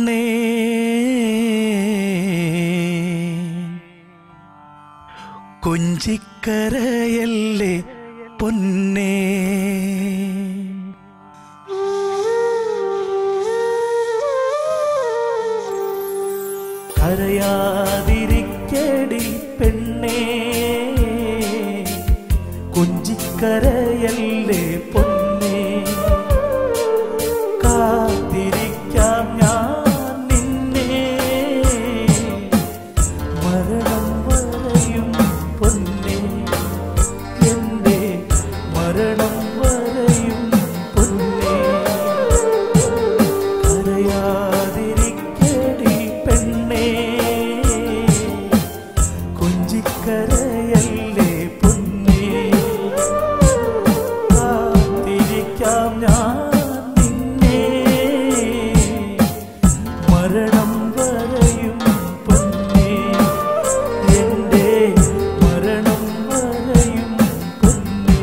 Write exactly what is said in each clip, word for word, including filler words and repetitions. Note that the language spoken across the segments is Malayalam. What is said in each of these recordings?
പെണ്ണേ കൊഞ്ചിക്കരയല്ലേ പൊന്നേ കരയാതിരിക്കടി പെണ്ണേ കൊഞ്ചിക്കരയല്ലേ പൊന്നേ കാത്തിരിക്കാം ഞാൻ നിന്നെ മരണം വരെയും പൊന്നേ എൻ്റെ മരണം വരെയും പൊന്നേ കരയാതിരിക്കടി പെണ്ണേ കൊഞ്ചിക്കരയല്ലേ പൊന്നേ കാത്തിരിക്കാം ഞാൻ നിന്നെ മരണം വരെയും പൊന്നേ എൻ്റെ മരണം വരെയും പൊന്നേ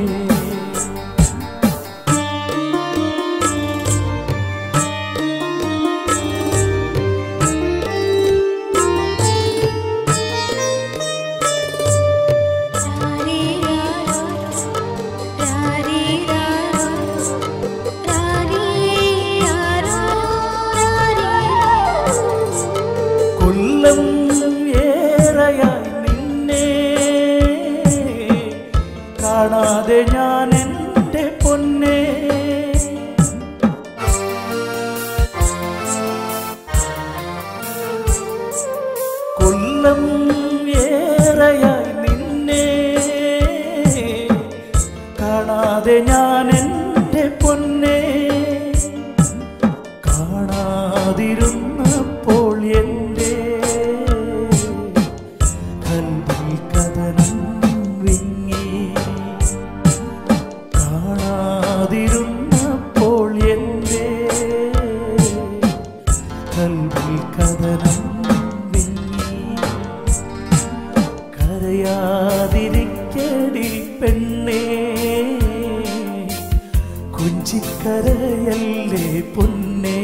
കൊല്ലം ഏറെയായി നിന്നെ കാണാതെ ഞാൻ എൻ്റെ പൊന്നേ കൊല്ലം ഏറെയായി നിന്നെ കാണാതെ ഞാൻ എൻ്റെ പൊന്നേ കാണാതിരുന്നപ്പോൾ എൻ്റെ കൽവിൽ കഥനം വിങ്ങി കാണാതിരുന്നപ്പോൾ എൻ്റെ കൽവിൽ കഥനം വിങ്ങി കരയാതിരിക്കടി പെണ്ണേ കൊഞ്ചിക്കരയല്ലേ പൊന്നേ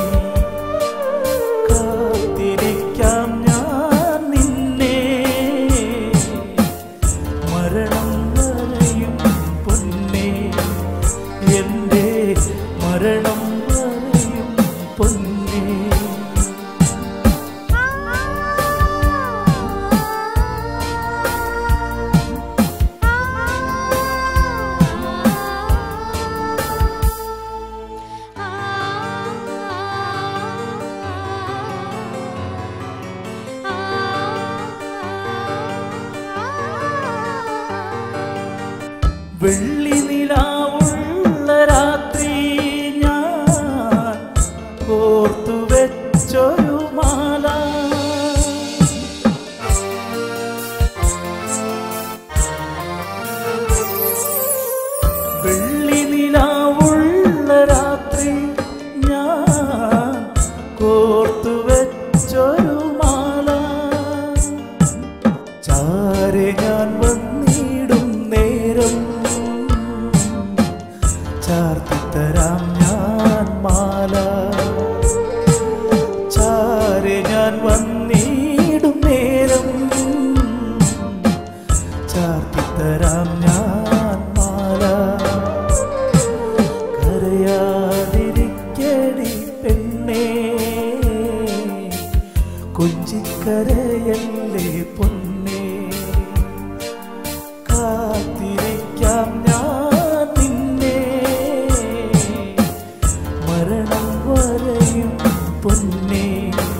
കാത്തിരിക്കാം ഞാൻ നിന്നെ മരണം വരെയും പൊന്നേ എൻ്റെ മരണം വരെയും പൊന്നേ വെള്ളി നിലാവുള്ള രാത്രി ഞാൻ കോർത്തു വെച്ചൊരു മാല വെള്ളി നിലാവുള്ള രാത്രി ഞാൻ കോർത്തു വെച്ചൊരു മാല ചാരെ ഞാൻ വന്നിടും നേരം ചാർത്തിത്തരാം ഞാൻ മാല ചാരെ ഞാൻ വന്നിടും നേരം ചാർത്തിത്തരാം ഞാൻ മാല കരയാതിരിക്കടി പെണ്ണേ കൊഞ്ചിക്കരയല്ലേ പൊന്നേ കാത്തിരിക്കാം ഞാൻ നിന്നെ മരണം വരെയും പൊന്നേ